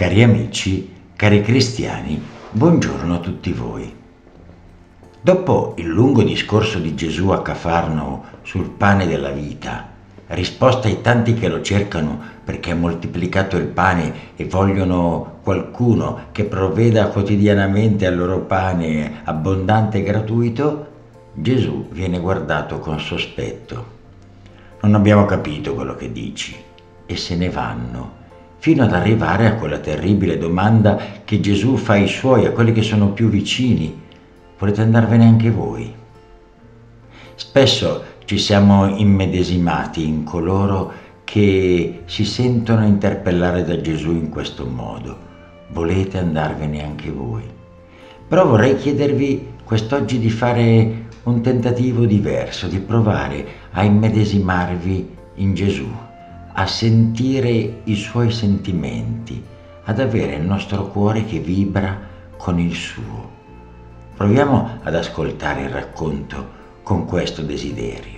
Cari amici, cari cristiani, buongiorno a tutti voi. Dopo il lungo discorso di Gesù a Cafarnao sul pane della vita, risposta ai tanti che lo cercano perché ha moltiplicato il pane e vogliono qualcuno che provveda quotidianamente al loro pane abbondante e gratuito, Gesù viene guardato con sospetto. Non abbiamo capito quello che dici, e se ne vanno, fino ad arrivare a quella terribile domanda che Gesù fa ai suoi, a quelli che sono più vicini: volete andarvene anche voi? Spesso ci siamo immedesimati in coloro che si sentono interpellare da Gesù in questo modo: volete andarvene anche voi? Però vorrei chiedervi quest'oggi di fare un tentativo diverso, di provare a immedesimarvi in Gesù, a sentire i suoi sentimenti, ad avere il nostro cuore che vibra con il suo. Proviamo ad ascoltare il racconto con questo desiderio.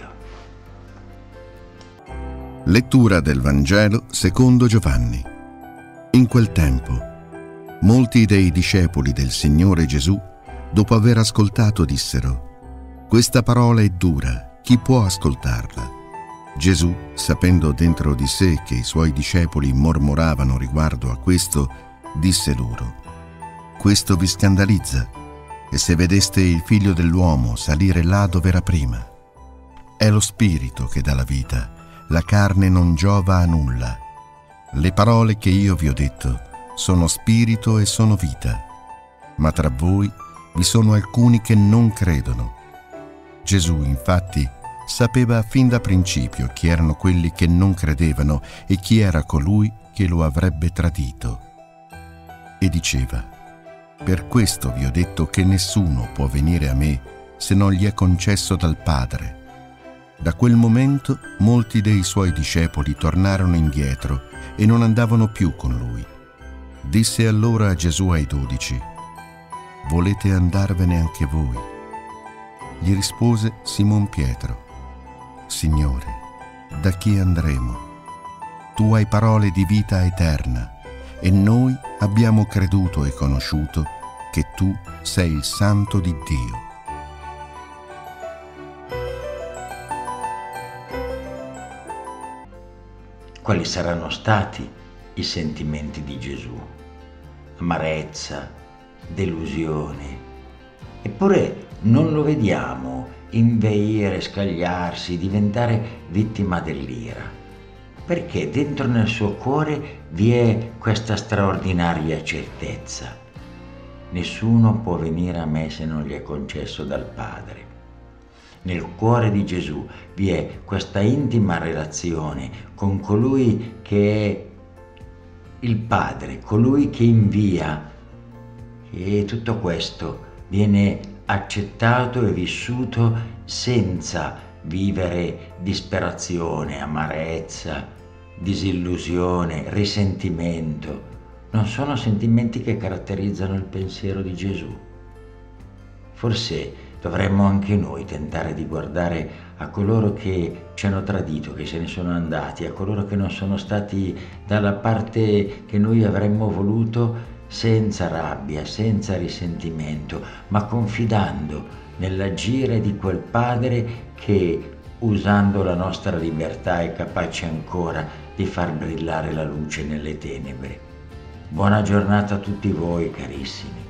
Lettura del Vangelo secondo Giovanni. In quel tempo, molti dei discepoli del Signore Gesù, dopo aver ascoltato, dissero: «Questa parola è dura, chi può ascoltarla?» Gesù, sapendo dentro di sé che i suoi discepoli mormoravano riguardo a questo, disse loro: «Questo vi scandalizza? E se vedeste il Figlio dell'uomo salire là dove era prima? È lo Spirito che dà la vita, la carne non giova a nulla. Le parole che io vi ho detto sono spirito e sono vita, ma tra voi vi sono alcuni che non credono». Gesù, infatti, sapeva fin da principio chi erano quelli che non credevano e chi era colui che lo avrebbe tradito. E diceva: «Per questo vi ho detto che nessuno può venire a me se non gli è concesso dal Padre». Da quel momento molti dei suoi discepoli tornarono indietro e non andavano più con lui. Disse allora Gesù ai 12: «Volete andarvene anche voi?» Gli rispose Simon Pietro: «Signore, da chi andremo? Tu hai parole di vita eterna e noi abbiamo creduto e conosciuto che tu sei il Santo di Dio». Quali saranno stati i sentimenti di Gesù? Amarezza, delusione. Eppure non lo vediamo inveire, scagliarsi, diventare vittima dell'ira, perché dentro nel suo cuore vi è questa straordinaria certezza: nessuno può venire a me se non gli è concesso dal Padre. Nel cuore di Gesù vi è questa intima relazione con colui che è il Padre, colui che invia, e tutto questo viene accettato e vissuto senza vivere disperazione, amarezza, disillusione, risentimento. Non sono sentimenti che caratterizzano il pensiero di Gesù. Forse dovremmo anche noi tentare di guardare a coloro che ci hanno tradito, che se ne sono andati, a coloro che non sono stati dalla parte che noi avremmo voluto, senza rabbia, senza risentimento, ma confidando nell'agire di quel Padre che, usando la nostra libertà, è capace ancora di far brillare la luce nelle tenebre. Buona giornata a tutti voi, carissimi.